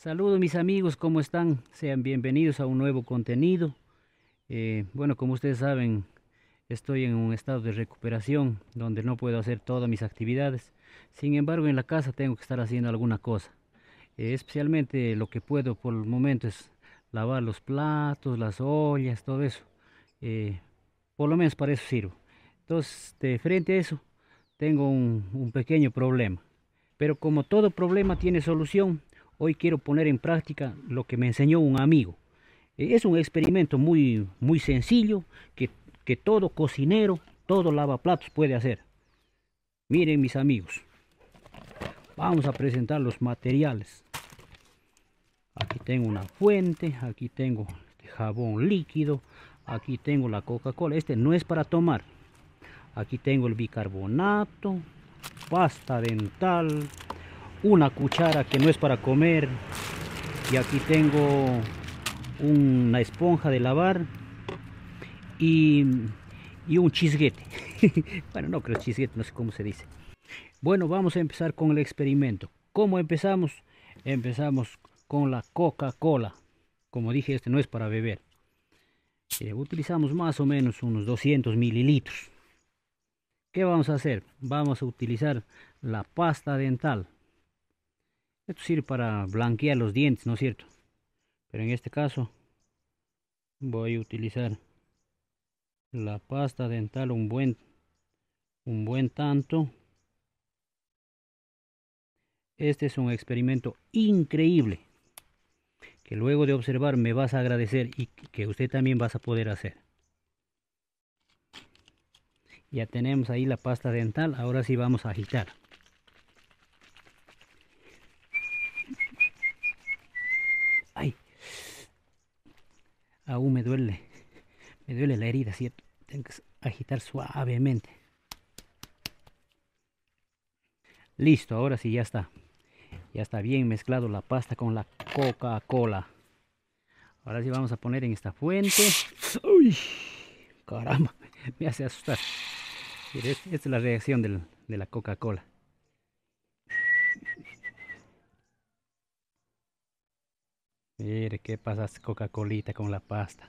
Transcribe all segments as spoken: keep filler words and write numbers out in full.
Saludos mis amigos, ¿cómo están? Sean bienvenidos a un nuevo contenido. Eh, bueno, como ustedes saben, estoy en un estado de recuperación donde no puedo hacer todas mis actividades. Sin embargo, en la casa tengo que estar haciendo alguna cosa. Eh, especialmente lo que puedo por el momento es lavar los platos, las ollas, todo eso. Eh, por lo menos para eso sirvo. Entonces, de frente a eso, tengo un, un pequeño problema. Pero como todo problema tiene solución, hoy quiero poner en práctica lo que me enseñó un amigo. Eh, Es un experimento muy, muy sencillo que, que todo cocinero, todo lavaplatos puede hacer. Miren mis amigos, vamos a presentar los materiales. Aquí tengo una fuente, aquí tengo este jabón líquido, aquí tengo la Coca-Cola. Este no es para tomar. Aquí tengo el bicarbonato, pasta dental, una cuchara que no es para comer, y aquí tengo una esponja de lavar y, y un chisguete. Bueno, no creo chisguete, no sé cómo se dice. Bueno, vamos a empezar con el experimento. ¿Cómo empezamos? Empezamos con la Coca-Cola. Como dije, este no es para beber. Eh, utilizamos más o menos unos doscientos mililitros. ¿Qué vamos a hacer? Vamos a utilizar la pasta dental. Esto sirve para blanquear los dientes, ¿no es cierto? Pero en este caso voy a utilizar la pasta dental un buen, un buen tanto. Este es un experimento increíble que luego de observar me vas a agradecer y que usted también vas a poder hacer. Ya tenemos ahí la pasta dental, ahora sí vamos a agitar. Ay, aún me duele, me duele la herida, ¿cierto? Tengo que agitar suavemente. Listo, ahora sí ya está. Ya está bien mezclado la pasta con la Coca-Cola. Ahora sí vamos a poner en esta fuente. Uy, caramba, me hace asustar. Mire, esta es la reacción del, de la Coca-Cola. Mire qué pasa Coca-Colita con la pasta.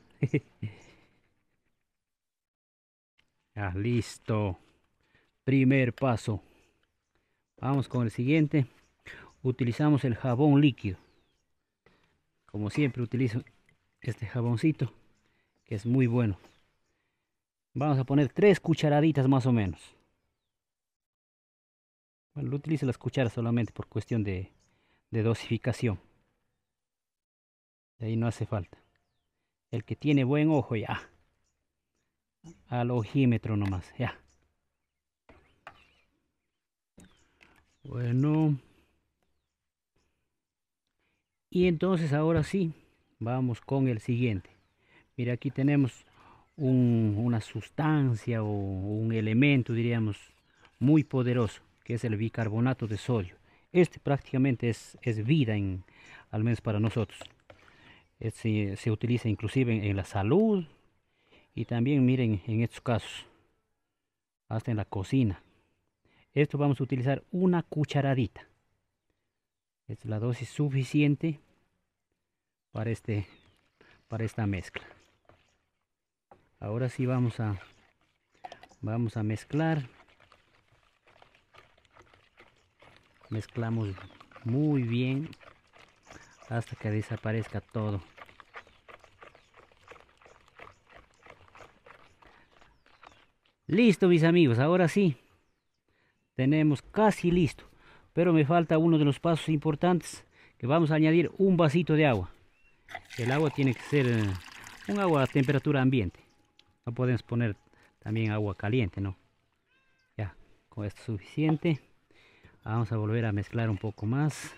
Ah, listo. Primer paso. Vamos con el siguiente. Utilizamos el jabón líquido. Como siempre utilizo este jaboncito, que es muy bueno. Vamos a poner tres cucharaditas más o menos. Bueno, lo utilizo las cucharas solamente por cuestión de, de dosificación. De ahí no hace falta. El que tiene buen ojo ya. Al ojímetro nomás, ya. Bueno. Y entonces ahora sí, vamos con el siguiente. Mira, aquí tenemos un- una sustancia o un elemento, diríamos, muy poderoso, que es el bicarbonato de sodio. Este prácticamente es, es vida, en, al menos para nosotros. Este se utiliza inclusive en, en la salud y también, miren, en estos casos, hasta en la cocina. Esto vamos a utilizar una cucharadita. Es la dosis suficiente para, este, para esta mezcla. Ahora sí vamos a, vamos a mezclar. Mezclamos muy bien hasta que desaparezca todo. Listo mis amigos, ahora sí. Tenemos casi listo. Pero me falta uno de los pasos importantes, que vamos a añadir un vasito de agua. El agua tiene que ser eh, un agua a temperatura ambiente. No podemos poner también agua caliente, ¿no? Ya, con esto es suficiente. Vamos a volver a mezclar un poco más.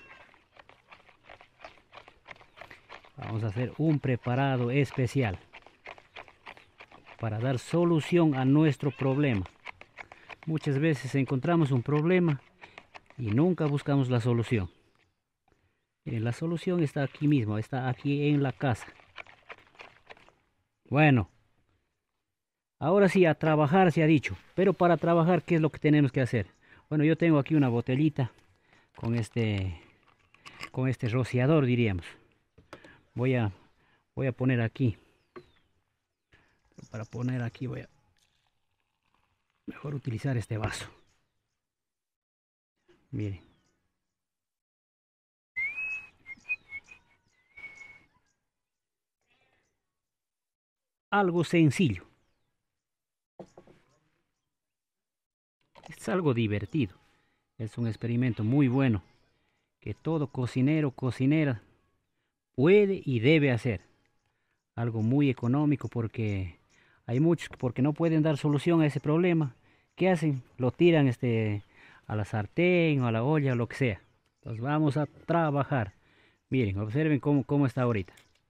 Vamos a hacer un preparado especial para dar solución a nuestro problema. Muchas veces encontramos un problema y nunca buscamos la solución. Miren, la solución está aquí mismo, está aquí en la casa. Bueno, ahora sí, a trabajar se ha dicho. Pero para trabajar, ¿qué es lo que tenemos que hacer? Bueno, yo tengo aquí una botellita con este, con este rociador, diríamos. Voy a, voy a poner aquí. Para poner aquí voy a mejor utilizar este vaso. Miren. Algo sencillo. Es algo divertido. Es un experimento muy bueno que todo cocinero, cocinera puede y debe hacer. Algo muy económico porque hay muchos porque no pueden dar solución a ese problema. ¿Qué hacen? Lo tiran este, a la sartén o a la olla o lo que sea. Entonces vamos a trabajar. Miren, observen cómo, cómo está ahorita.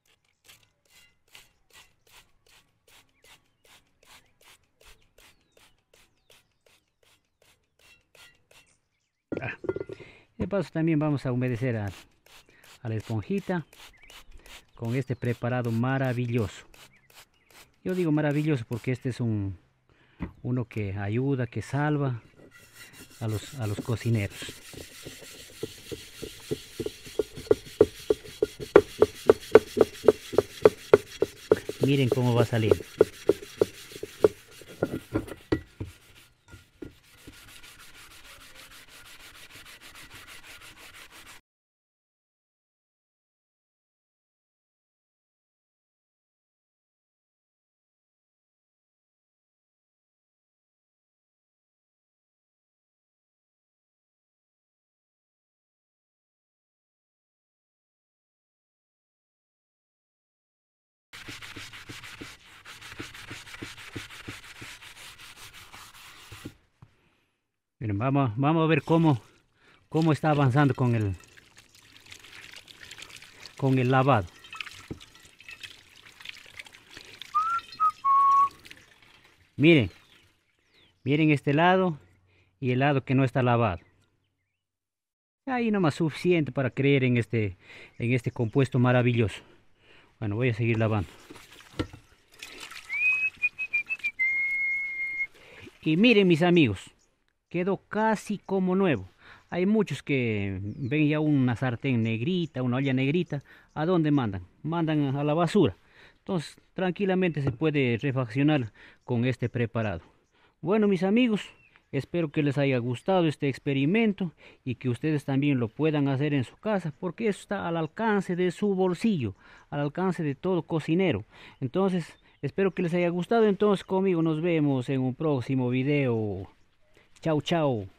Ah, de paso también vamos a humedecer a, a la esponjita con este preparado maravilloso. Yo digo maravilloso porque este es un uno que ayuda, que salva a los, a los cocineros. Miren cómo va saliendo. Miren, vamos, vamos a ver cómo, cómo está avanzando con el, con el lavado. Miren, miren este lado y el lado que no está lavado. Ahí nomás suficiente para creer en este, en este compuesto maravilloso. Bueno, voy a seguir lavando. Y miren mis amigos, quedó casi como nuevo. Hay muchos que ven ya una sartén negrita, una olla negrita. ¿A dónde mandan? Mandan a la basura. Entonces, tranquilamente se puede refaccionar con este preparado. Bueno, mis amigos, espero que les haya gustado este experimento y que ustedes también lo puedan hacer en su casa, porque eso está al alcance de su bolsillo, al alcance de todo cocinero. Entonces, espero que les haya gustado. Entonces, conmigo nos vemos en un próximo video. Chao, chao.